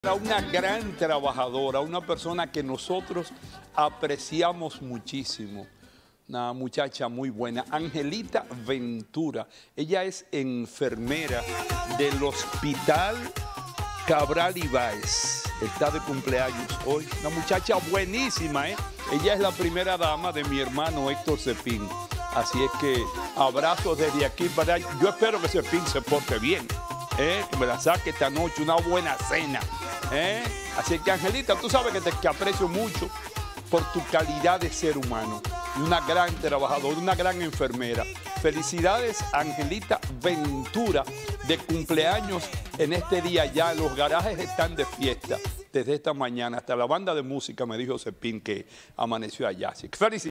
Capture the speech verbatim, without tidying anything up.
Era una gran trabajadora, una persona que nosotros apreciamos muchísimo. Una muchacha muy buena, Angelita Ventura. Ella es enfermera del Hospital Cabral Ibáez. Está de cumpleaños hoy. Una muchacha buenísima, ¿eh? Ella es la primera dama de mi hermano Héctor Cepín. Así es que abrazos desde aquí para allá. Yo espero que Cepín se porte bien, ¿eh? Que me la saque esta noche, una buena cena. ¿Eh? Así que, Angelita, tú sabes que te que aprecio mucho por tu calidad de ser humano. Y una gran trabajadora, una gran enfermera. Felicidades, Angelita Ventura, de cumpleaños en este día ya. Los garajes están de fiesta desde esta mañana. Hasta la banda de música me dijo Cepín que amaneció allá. Así que felicidades.